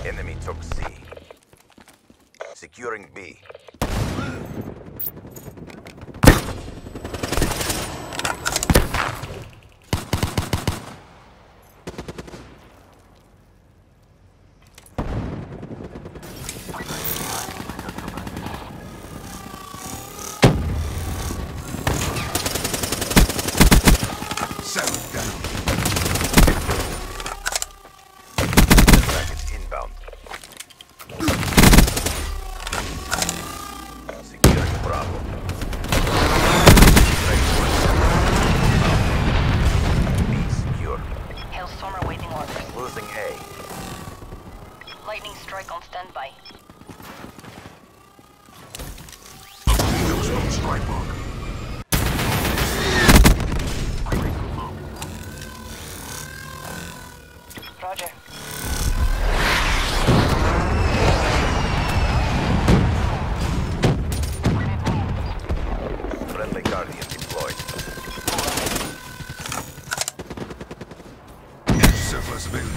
Enemy took C. Securing B. Settle down. Package inbound. Securing Bravo. B secure. Hailstorm awaiting orders. Losing A. Lightning strike on standby. Those no strike mark. Roger. Friendly Guardian deployed. Surplus available.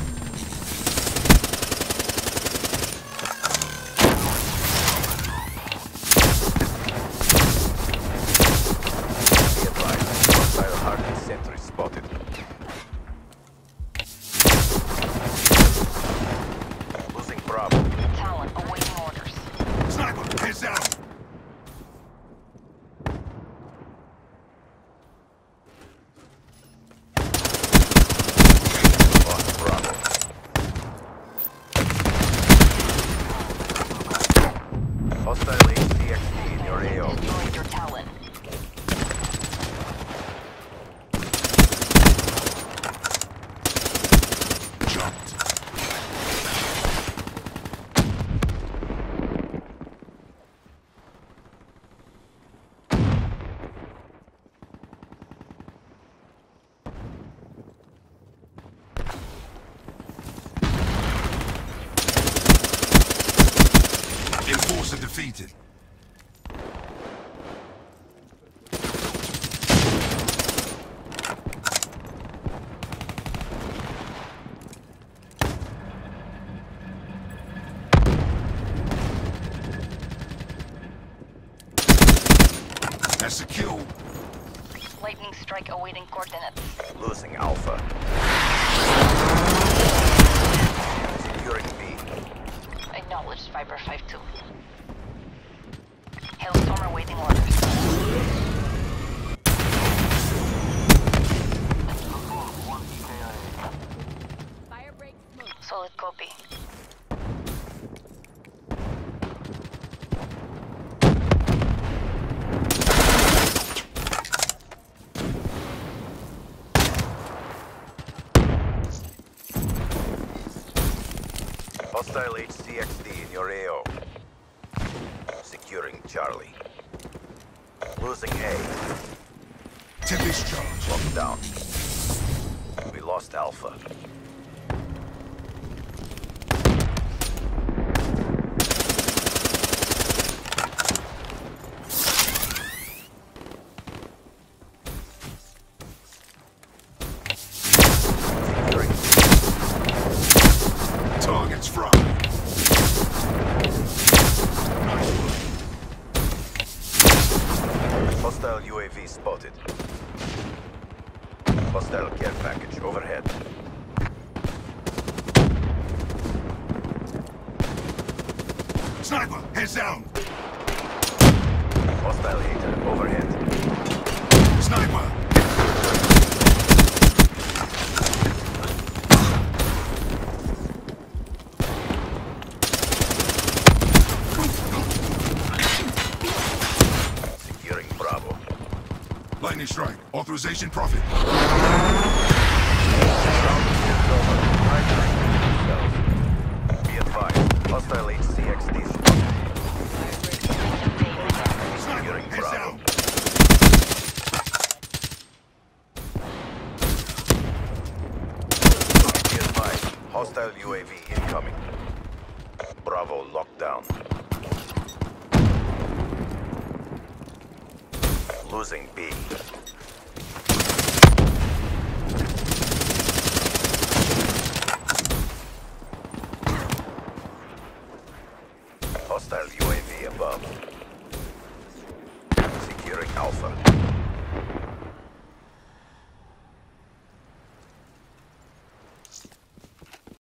Be advised. Hostile hardened sentry spotted. Losing Bravo. Talon awaiting orders. Sniper, heads down. Lost Bravo. Hostile HCXD in your AO. Destroyed your Talon. Jumped. Enforcer defeated. That's a kill. Lightning strike awaiting coordinates. Losing Alpha. Securing B. Acknowledged Viper 5-2. Hailstorm awaiting orders. Fire break smoke. Solid copy. Hostile HCXD in your AO. Securing Charlie. Losing A. Tempest charge. Locked down. We lost Alpha. Securing Targets fried. Nice work. Hostile UAV spotted. Hostile care package overhead. Sniper, heads down. Hostile hater overhead. Sniper. Securing Bravo. Lightning strike. Authorization profit. Be advised. Hostile HCXD spotted. Sniper, Securing heads Bravo. down. Be advised. Hostile UAV incoming. Bravo locked down. Losing B. Hostile UAV above. Securing Alpha.